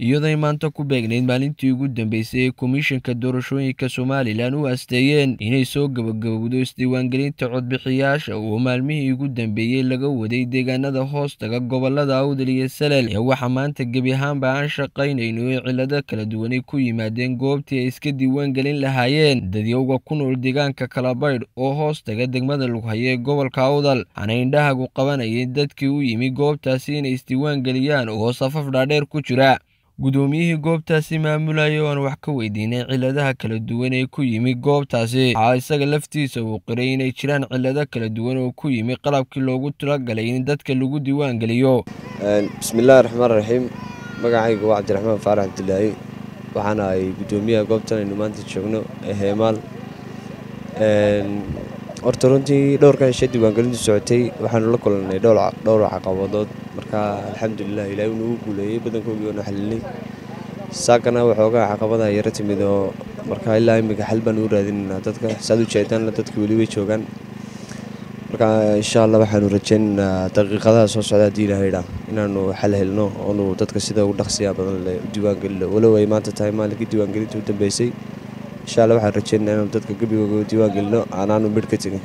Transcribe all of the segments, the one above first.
iyadoo maanta ku beegnayd maalintii ugu dambeysay ee komishanka doorashooyinka Soomaaliland u aasteeyeen inay soo gabagabowdo isdiiwaangelinta codbixiyaasha oo maalmihii ugu dambeeyay laga waday deegaanada hoostaga gobolada Awdal iyo Salel ee waxa maanta gebi ahaanba aan shaqaynayno ee cilado kala duwan ku yimaadeen goobtii ay iska diiwaangelin lahaayeen dadyoga ku nool deegaanka Kalabaydh oo hoostaga degmada Lughaye gobolka Awdal ana indhahagu qabanayay dadkii u yimi goobtaasi inay isdiiwaangeliyaan oo safaf dhaadheer ku jira gudoomiyihii goobtaasi maamulay oo aan wax ka weydiinay ciladaha kala duwan ee ku yimi goobtaasi isaga laftiisa uu qiray inay jiraan cilado kala duwan oo ku yimi qalabkii loogu talagalay in dadka lagu diiwaangeliyo bismillaahir rahmaanir rahiim magacaygu waa Cabdiraxmaan Faarax Abdullaahi waxaana ay gudoomiyaha goobtan aynu maanta joogno Heemaal horta runtii dhowrkan shay diiwaangelintu socotay waxaanu la kulannay dhowr caqabadood marka alxamdulillah ilaahay uu nagu guuleeyay badankoodii oo xalilay saakana waxoogaa caqabadaha yara timid oo marka ilaa imika xal baan u raadinaynaa dadka saad u jeedaan dadka weli way joogaan marka insha Allah waxaanu rajaynaynaa daqiiqadaha soo socda hadii Ilaahay idhaa inaanu xal helno oo dadka sida ugu dhaqsiya badan leh diiwaangelino walow ay maanta tahay maalintii diiwaangelintu u dambeysay insha Allah waxaan rajaynaynaa dadka gabigooda diiwaangelino aanaanu mid ka tagin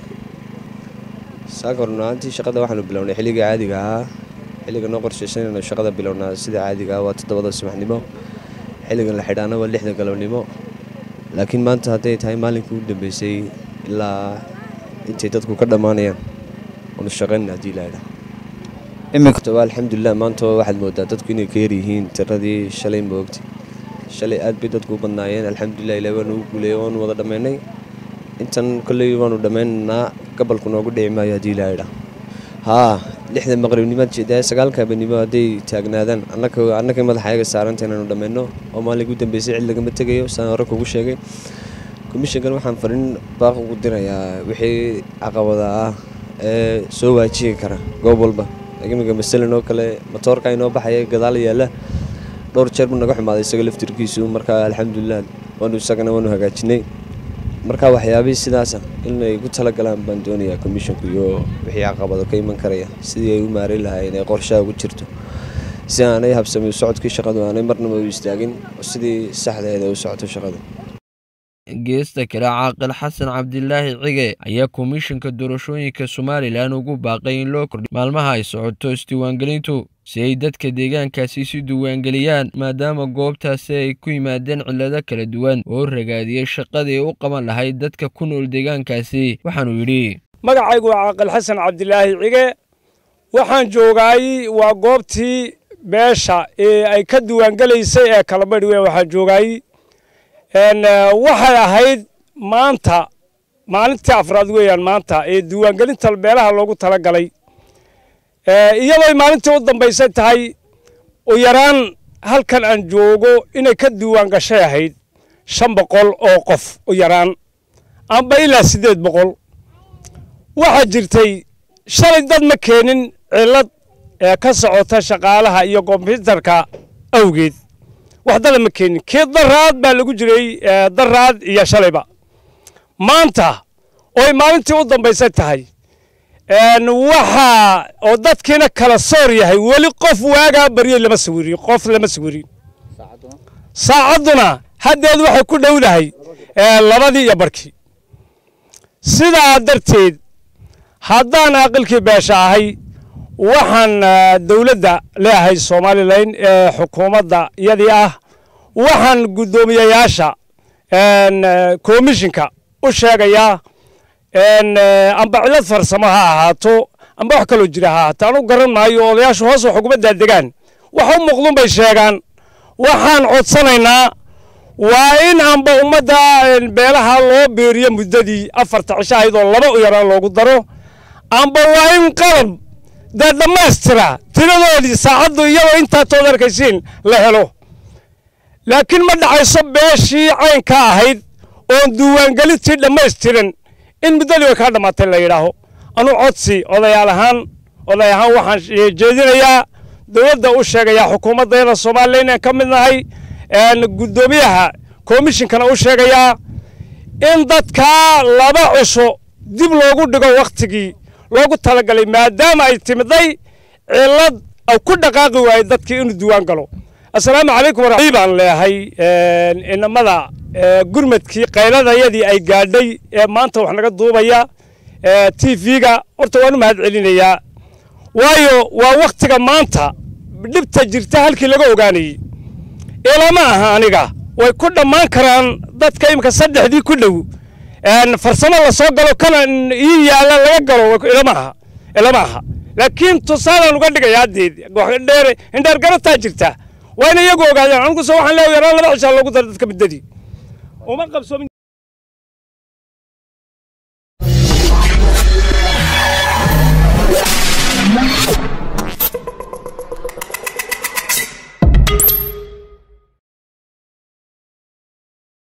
saakornaantii shaqada waxaanu bilownay xilliga caadiga ah xilliga noo qorshaysanayna shaqada bilownaa sida caadiga ah waa 7 subaxnimo xilliga la xidhaana waa 6 galabnimo laakiin maanta haday tahay maalinkii u dambeysay ilaa intay dadku ka dhamaanayaan oo shaqeynaa hadii la yiraahdo imika alxamdulillah maanta waxaad moodaa dadku inay ka yar yihiin tiradii shalay moogtay shalay aad bay dadku badnaayeen alxamdulillah ilaahay waa nagu guuleeyay oo wada dhameynay intan kulay waanu dhameynaa gobolku noogu dhici maayo hadii la yiraahdo 6 maqribnimada jeedaa 9 habeenimo haday taagnaadaan annaka madaxayga saaranteen aanu dhameyno oo maalintii ugu dambeysay cid laga tagayo saan hore kugu sheegay komishankan waxaan farin baaq ugu dirayaa wixii caqabada ah ee soo waajihi kara goob walba imiga masalan oo kale motorka inoo baxay gadaal yaala dhowr jeer buu naga xumaaday isaga laftirkiisu marka alxamdulillah waanu hagaajinay marka waxyaabaha sidaas in ay ku tala galaan baan doonayaa komishanku iyo wixii caqabado ka iman karaya sidii ay u maareyn lahaayeen ee qorshaha ugu jirto si aanay habsami socodkii shaqadu aanay marnaba u istaagin sidii saxda ah ee u socoto shaqada geesta kale Caaqil Xasan Cabdillaahi Cige ayaa komishanka doorashooyinka Soomaaliland ugu baaqay in loo kordhiyo maalmaha ay socoto isdiiwaangelintu si ay dadka deegaankaasi si diiwaangeliyaan maadaama goobtaasi ay ku yimaadeen cilado kala duwan oo ragaadiyay shaqadii u qaban lahayd dadka ku nool deegaankaasi waxaanu yiri magacaygu waa Caaqil Xasan Cabdillaahi Cige waxaan joogay waa goobtii beesha ee ay ka diiwaangelaysay ee Kalabaydh waxaan joogay waxay ahayd maanta maalintii afraad weeyaan maanta ee diiwaangelinta beelaha loogu talagalay iyadoo maalintii u dambeysay tahay oo yaraan halkan aan joogo inay ka diiwaan gashay ahayd 500 oo qof oo yaraan amba ilaa 800 waxa jirtay shalay dad ma keenin cilad ka socota shaqaalaha iyo kombiyuutarka awgeed waxdada ma keenin daraad baa lagu jiray daraad iyo shalayba maanta oo maalintii u dambeysay tahay waxa oo dadkiina kala soor yahay wali qof waaga bariyay lama sawiriyo qof lama sawirin saacaduna hadeed waxay ku dhowdahay 2 iyo barkii sidaa darteed haddaan aqalkii beesha ahay waxaan dawladda leeyahay Soomaaliland xukuumadda iyadii ah waxaan gudoomiyayaasha komishanka u sheegayaa amba cilad farsamo ha ahaato amba wax kale jira ha ahaato anu garan maayo odayaashu hoos wax uga degaan waxa u muuqdun bay sheegaan waxaan codsanaynaa waa in amba ummadda beelaha loo beeriyo muddadii 4 cisho ahayd oo 2 u yaraan loogu daro amba waa in qalab dhammaystira tiradoodii saacadu iyadoo inta tood arkaysiin la helo laakiin ma dhacayso beeshii caynka ahayd oo diiwaangelintii dhammaystiran in muddadii ka dhamaatay la yiraaho anu codsi odayaal ahaan waxaan jeedinayaa dawladda u sheegayaa xukuumadda Soomaaliland ka mid nahay gudoomiyaha komishankana u sheegayaa in dadka 2 cisho dib loogu dhigo waqtigii loogu talagalay maadaama ay timiday cilad أو كل دقائق وايد ذاتك إنه دوان قالوا السلام عليكم ورحمة الله لهي إنما ذا قرمتكي قيلة يدي أي قادي ما أنت وإحنا قد ضوبيا تيفيجا أرتوانو مهد علينا وايو ووقتك ما أنت بدبت جرتها الكل جوجاني إلى ما هانيجا ويكون ما كران ضد كيم كصدق دي كله أن فرسنا الله صقله كان يلا لا يقرأ إلى معها لكن تصال نقدر يادي قهندر هندر قرأ تاجرته وين يجوا قاعدين عنكم سواء لا يرى لا إن شاء الله قدرتك بالددي وما قبسوا من